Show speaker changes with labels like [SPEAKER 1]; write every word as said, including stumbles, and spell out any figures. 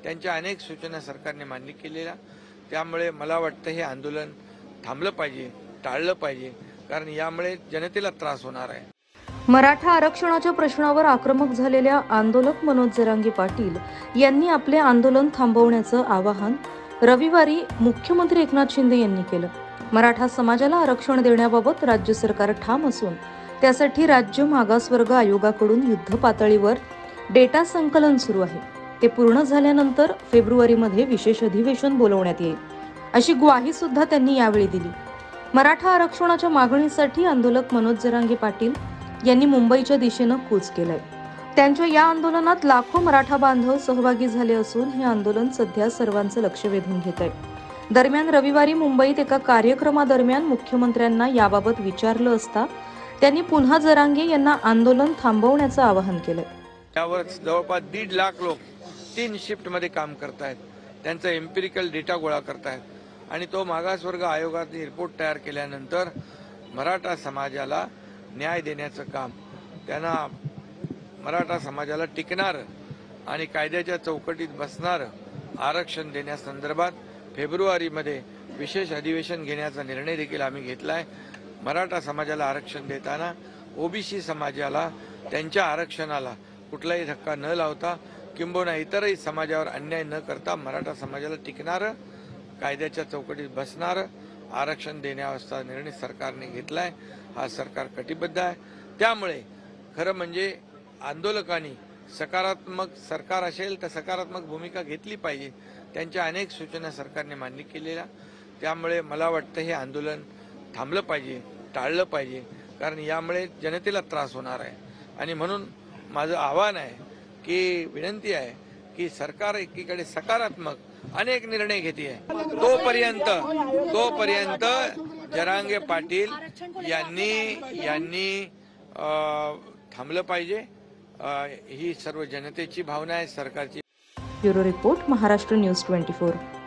[SPEAKER 1] त्यांच्या अनेक सूचना सरकारने मान्य केलेल्या, त्यामुळे मला वाटतं हे आंदोलन थांबलं पाहिजे, टाळलं पाहिजे, कारण यामुळे जनतेला त्रास होणार आहे।
[SPEAKER 2] मराठा आरक्षणाच्या प्रश्नावर आक्रमक झालेल्या आंदोलक मनोज जरांगे पाटील यांनी आपले आंदोलन थांबवण्याचं आवाहन रविवारी मुख्यमंत्री एकनाथ शिंदे यांनी केलं। मराठा समाजाला आरक्षण देण्याबाबत राज्य सरकार ठाम असून त्यासाठी राज्य मागासवर्ग आयोगाकडून युद्ध पातळीवर डेटा संकलन सुरू आहे। ते पूर्ण झाल्यानंतर फेब्रुवारीमध्ये विशेष अधिवेशन बोलवण्यात येईल, अशी ग्वाही सुद्धा त्यांनी यावेळी दिली। मराठा आरक्षणाच्या मागणीसाठी आंदोलक मनोज जरांगे पाटील यांनी मुंबईच्या दिशेनं कूच केलंय। त्यांच्या या आंदोलनात लाखो मराठा बांधव सहभागी झाले असून हे आंदोलन सध्या सर्वांचं लक्ष वेधून घेत आहे। दरम्यान रविवारी मुंबईत एका कार्यक्रमादरम्यान मुख्यमंत्र्यांना याबाबत विचारलं असता त्यांनी पुन्हा जरांगे यांना आंदोलन थांबवण्याचं आवाहन केलंय।
[SPEAKER 1] त्यावर जवळपास दीड लाख लोक तीन शिफ्ट मध्ये काम करतायत, त्यांचा एम्पिरिकल डेटा गोळा करतायत आणि तो मागासवर्ग आयोगाने रिपोर्ट तयार केल्यानंतर मराठा समाजाला न्याय देण्याचं काम, त्यांना मराठा समाजाला टिकणार आणि कायद्याच्या चौकटीत बसणार आरक्षण देण्यासंदर्भात फेब्रुवारीमध्ये विशेष अधिवेशन घेण्याचा निर्णय देखील आम्ही घेतलाय। मराठा समाजाला आरक्षण देताना ओबीसी समाजाला त्यांच्या आरक्षणाला कुठलाही धक्का न लावता किंबहुना इतरही समाजावर अन्याय न करता मराठा समाजाला टिकणारं, कायद्याच्या चौकटीत बसणारं आरक्षण देण्याचा निर्णय सरकारने घेतलाय। हा सरकार कटिबद्ध आहे। त्यामुळे खरं म्हणजे आंदोलकांनी सकारात्मक, सरकार असेल तर सकारात्मक भूमिका घेतली पाहिजे। त्यांच्या अनेक सूचना सरकारने मान्य केलेल्या, त्यामुळे मला वाटतं हे आंदोलन थांबलं पाहिजे, टाळलं पाहिजे, कारण यामुळे जनतेला त्रास होणार आहे। आणि म्हणून माझं आव्हान आहे की विनंती आहे की सरकार एकीकडे सकारात्मक अनेक निर्णय घेते, तोपर्यंत तोपर्यंत जरांगे पाटील यांनी यांनी थांबलं पाहिजे। ही सर्व जनतेची भावना आहे, सरकारची।
[SPEAKER 2] ब्युरो रिपोर्ट, महाराष्ट्र न्यूज चोवीस।